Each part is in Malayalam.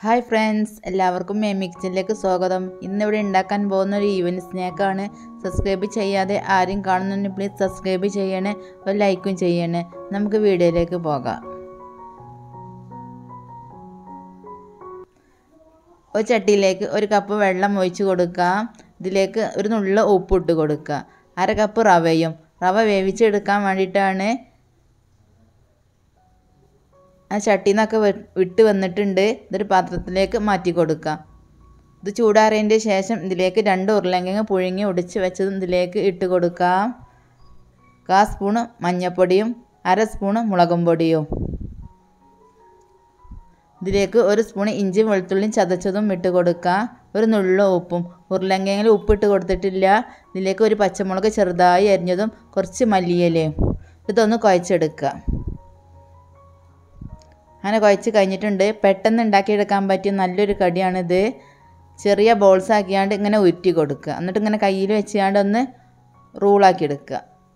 ഹായ് ഫ്രണ്ട്സ്, എല്ലാവർക്കും മേമി കിച്ചണിലേക്ക് സ്വാഗതം. ഇന്നിവിടെ ഉണ്ടാക്കാൻ പോകുന്ന ഒരു ഈവനിങ് സ്നാക്കാണ്. സബ്സ്ക്രൈബ് ചെയ്യാതെ ആരും കാണുന്നുണ്ടെങ്കിൽ പ്ലീസ് സബ്സ്ക്രൈബ് ചെയ്യണേ, ഒരു ലൈക്കും ചെയ്യണേ. നമുക്ക് വീഡിയോയിലേക്ക് പോകാം. ഒരു ചട്ടിയിലേക്ക് ഒരു കപ്പ് വെള്ളം ഒഴിച്ച് കൊടുക്കാം. ഇതിലേക്ക് ഒരു നുള്ള ഉപ്പിട്ട് കൊടുക്കുക. അര കപ്പ് റവയും. റവ വേവിച്ചെടുക്കാൻ വേണ്ടിയിട്ടാണ്. ആ ചട്ടിയിൽ നിന്നൊക്കെ വിട്ട് വന്നിട്ടുണ്ട്. ഇതൊരു പാത്രത്തിലേക്ക് മാറ്റി കൊടുക്കാം. ഇത് ചൂടാറിയതിൻ്റെ ശേഷം ഇതിലേക്ക് 2 ഉരുളക്കിഴങ്ങ് പുഴുങ്ങി ഒടിച്ച് വെച്ചതും ഇതിലേക്ക് ഇട്ട് കൊടുക്കാം. 1/4 സ്പൂണ് മഞ്ഞൾപ്പൊടിയും 1/2 സ്പൂണ് മുളകും പൊടിയും. ഇതിലേക്ക് 1 സ്പൂൺ ഇഞ്ചി വെളുത്തുള്ളിയും ചതച്ചതും ഇട്ട് കൊടുക്കാം. ഒരു നുള്ള ഉപ്പും. ഉരുളക്കിഴങ്ങിൽ ഉപ്പിട്ട് കൊടുത്തിട്ടില്ല. ഇതിലേക്ക് ഒരു പച്ചമുളക് ചെറുതായി അരിഞ്ഞതും കുറച്ച് മല്ലിയിലയും. ഇതൊന്ന് കുഴച്ചെടുക്കുക. അങ്ങനെ കുഴച്ച് കഴിഞ്ഞിട്ടുണ്ട്. പെട്ടെന്ന് ഉണ്ടാക്കിയെടുക്കാൻ പറ്റിയ നല്ലൊരു കടിയാണിത്. ചെറിയ ബോൾസ് ആക്കിയാണ്ട് ഇങ്ങനെ ഉരുട്ടി കൊടുക്കുക. എന്നിട്ട് ഇങ്ങനെ കയ്യിൽ വെച്ചാണ്ട് ഒന്ന് റൂളാക്കി എടുക്കുക.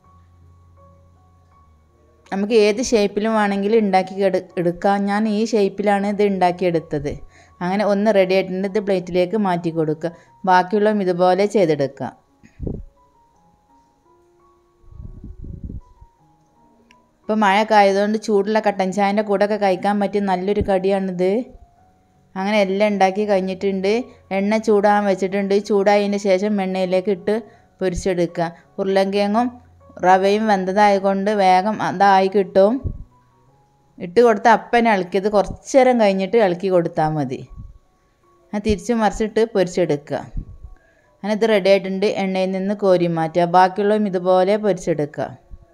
നമുക്ക് ഏത് ഷേപ്പിലും വേണമെങ്കിലും ഉണ്ടാക്കി എടുക്കാം. ഞാൻ ഈ ഷേപ്പിലാണ് ഇത് ഉണ്ടാക്കിയെടുത്തത്. അങ്ങനെ ഒന്ന് റെഡി ആയിട്ടുണ്ട്. ഇത് പ്ലേറ്റിലേക്ക് മാറ്റി കൊടുക്കുക. ബാക്കിയുള്ളതും ഇതുപോലെ ചെയ്തെടുക്കുക. ഇപ്പോൾ മഴയൊക്കെ ആയതുകൊണ്ട് ചൂടുള്ള കട്ടൻ ചായൻ്റെ കൂടെയൊക്കെ കഴിക്കാൻ പറ്റിയ നല്ലൊരു കടിയാണിത്. അങ്ങനെ എല്ലാം ഉണ്ടാക്കി കഴിഞ്ഞിട്ടുണ്ട്. എണ്ണ ചൂടാൻ വെച്ചിട്ടുണ്ട്. ചൂടായതിന് ശേഷം എണ്ണയിലേക്ക് ഇട്ട് പൊരിച്ചെടുക്കുക. ഉരുളക്കിഴങ്ങും റവയും വെന്തതായതുകൊണ്ട് വേഗം അതായി കിട്ടും. ഇട്ട് കൊടുത്താൽ അപ്പനെ ഇളക്കിയത് കുറച്ച് നേരം കഴിഞ്ഞിട്ട് ഇളക്കി കൊടുത്താൽ മതി. അങ്ങനെ തിരിച്ച് മറിച്ചിട്ട് പൊരിച്ചെടുക്കുക. അങ്ങനെ ഇത് റെഡി ആയിട്ടുണ്ട്. എണ്ണയിൽ നിന്ന് കോരി മാറ്റുക. ബാക്കിയുള്ളതും ഇതുപോലെ പൊരിച്ചെടുക്കുക.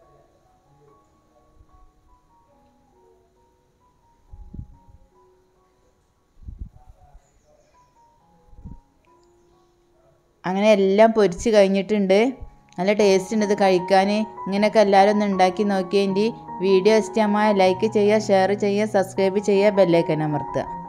അങ്ങനെ എല്ലാം പൊരിച്ച് കഴിഞ്ഞിട്ടുണ്ട്. നല്ല ടേസ്റ്റ് ഉണ്ട് ഇത് കഴിക്കാൻ. ഇങ്ങനെയൊക്കെ എല്ലാവരും ഒന്ന് ഉണ്ടാക്കി നോക്കിയതിൻ്റെ വീഡിയോ ഇഷ്ടമായ ലൈക്ക് ചെയ്യുക, ഷെയർ ചെയ്യുക, സബ്സ്ക്രൈബ് ചെയ്യുക, ബെല്ലൈക്കൻ അമർത്തുക.